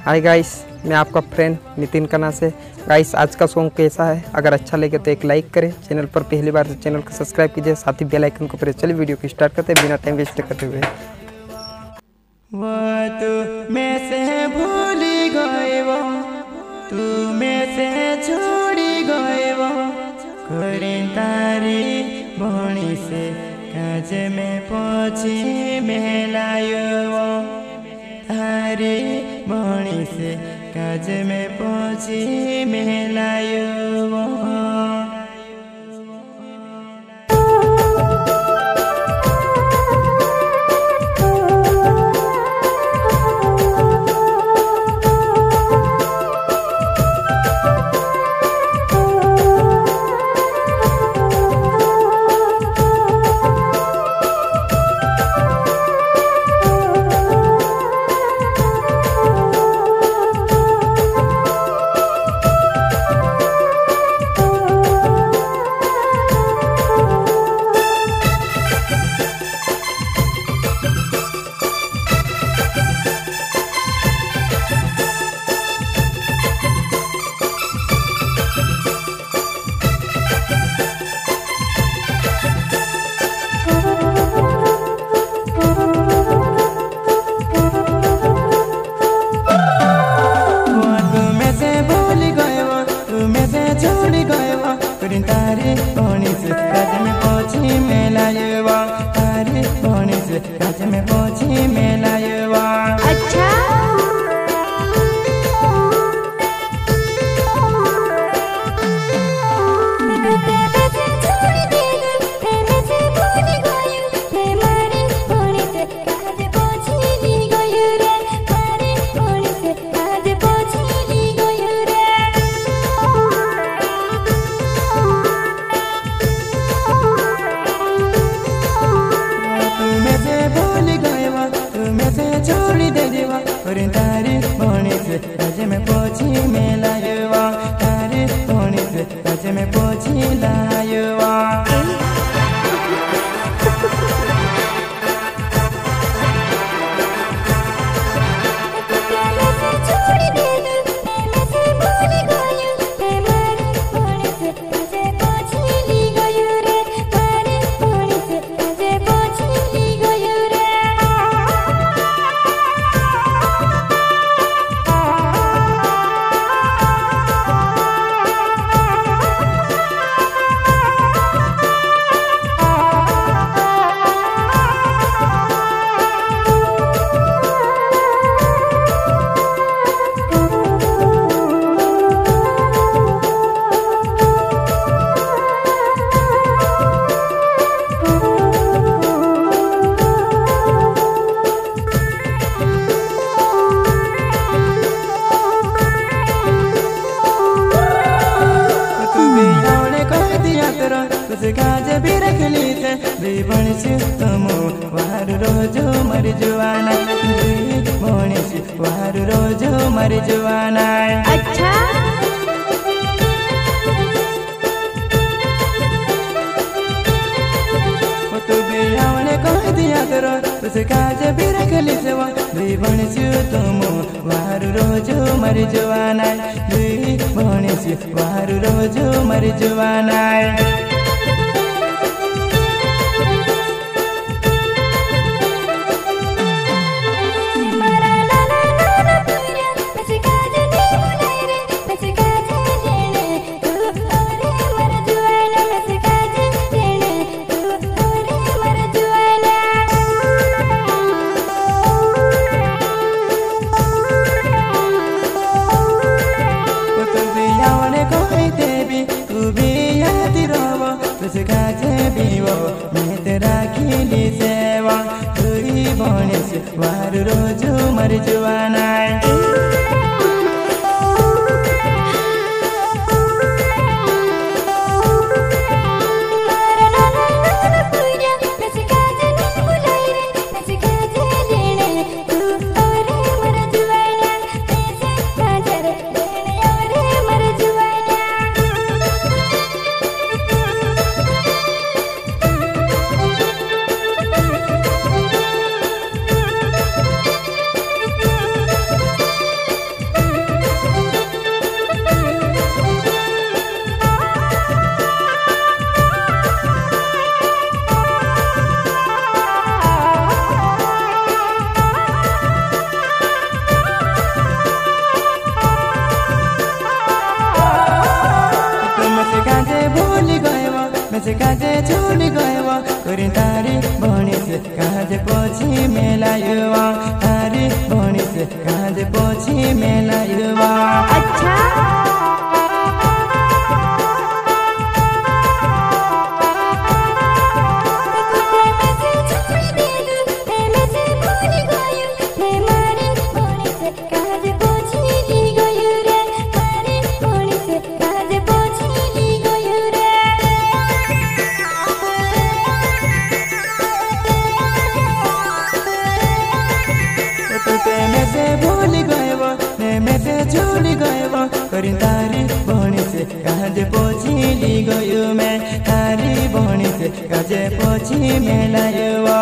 Hi guys, मैं आपका friend Nitin कन्ना से। गाइस, आज का सॉन्ग कैसा है? अगर अच्छा लगे तो एक लाइक करें, चैनल पर पहली बार तो चैनल को सब्सक्राइब कीजिए, साथ ही बेल आइकन को प्रेस। चलिए वीडियो को स्टार्ट करते हैं बिना टाइम वेस्ट करते हुए। वो तू में से भूली गए, वो तू में से छोड़ी गए, वो करें तारी भोणी से काज में पहुँची मेलायो, वो तारी भोणी से काज में पहुँची मेलायो, वो तारी भोणी से काज में पहुँची मेलायवा, तारी भोणी से काज में पहुँची मेलायवा। अच्छा तारी भोणी से काज में पहुँची मेलायवा, तारी भोणी से काज में पहुँची लायवा। काज भी रख ली थे बेबण से तुम वार रोजो मर जुआना, बेबण से वार रोजो मर जुआना। अच्छा तू बेयावने कह दिया करो उस काज भी रख ली थे बेबण से तुम वार रोजो मर जुआना, बेबण से वार रोजो मर जुआना। मैं तेरा खिली सेवा, तुई भोणी से वार रोजो मर जुआना। काजे छोड़ी गयो करी तारी भणी से काजे पछि मेलायो तारी भणी से काजे पछि मेलायो। अच्छा करी तारी भणी से काजे पछि गयो मैं तारी भणी से काजे पछि मेलायो।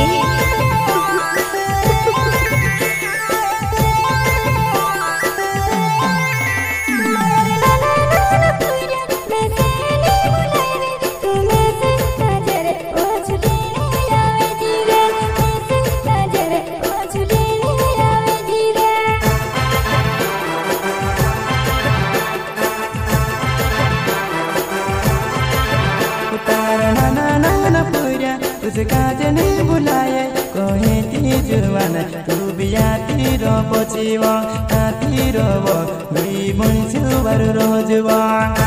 तुझे काजे नहीं बुलाए कहे ती जुवाना तू बिया तीर पछिव तीर दुई बनिछु बार रोजवा।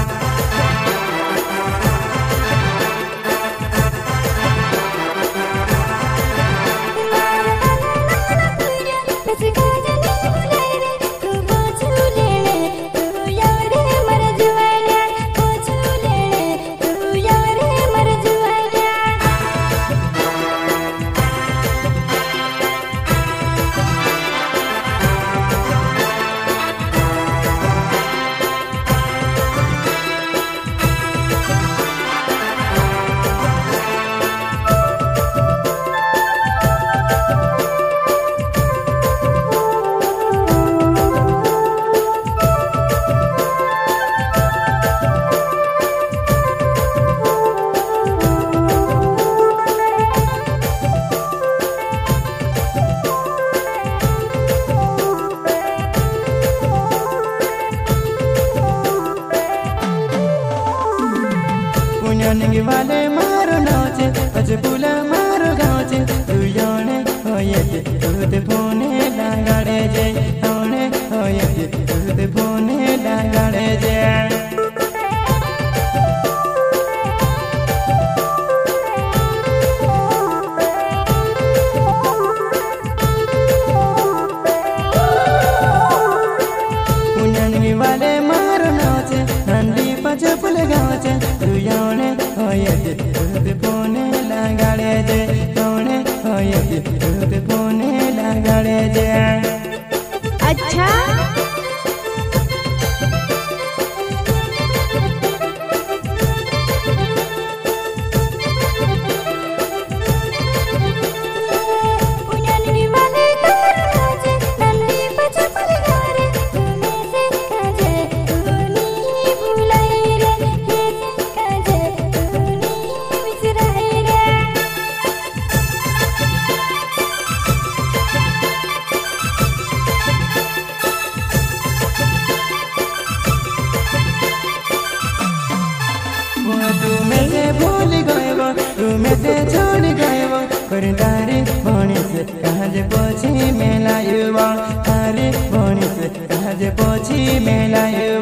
वाले मारो नाचे अजे बुला मारो गाँचे तू याने होये तू फोने लगाड़े जे होने होये तू फोने लगाड़े जे। वाले मारो नाचे नंदी पचपल गाँचे तू याने होये तू फोने लगाड़े जे होने होये तू फोने लगाड़े जे। अच्छा तारी भणी से काजे पछि मेलायो तारी भणी से काजे पछि मेलायो।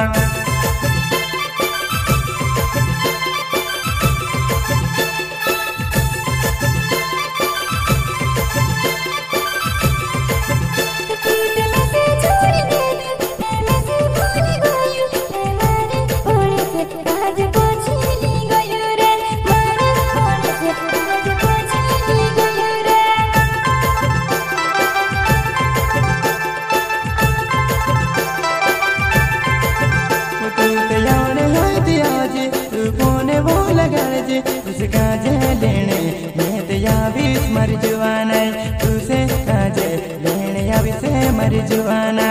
तुझे काजे लेने मैं तो या भी मर जुआना तुझे काजे लेने या भी से मर जुआना।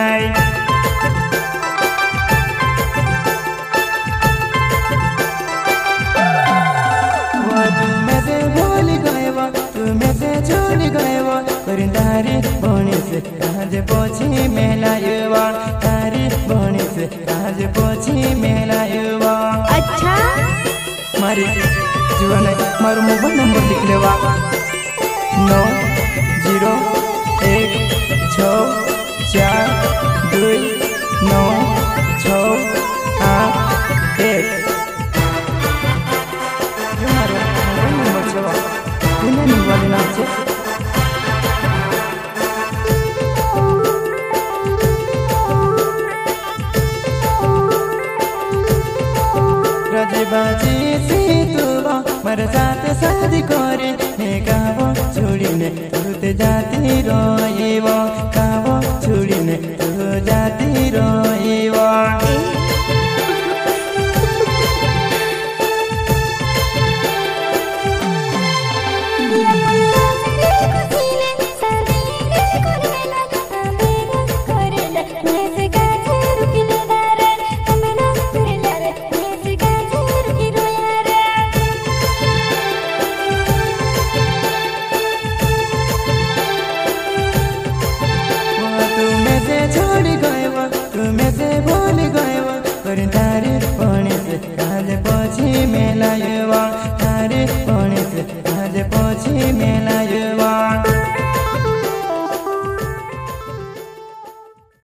तारी भणी से काजे पछि मेलायो तारी भणी से काजे पछि मेलायो। अच्छा मारी जीवन मारो मोबाइल नंबर लिख लेवा 9016429681 मारो मोबाइल नंबर छवा दुनिया निवाली नाम छे बाजी सी तू मेरे साथ शादी करे ने कावो छोड़ी ने तू ते जाती रोईवो कावो छोड़ी ने तू जाती रोईवो छोड़ गयो तुम्हें से भूल गयो पर तारे पानी से आज पछी मिलायो तारे पानी से आज पछी मिलायो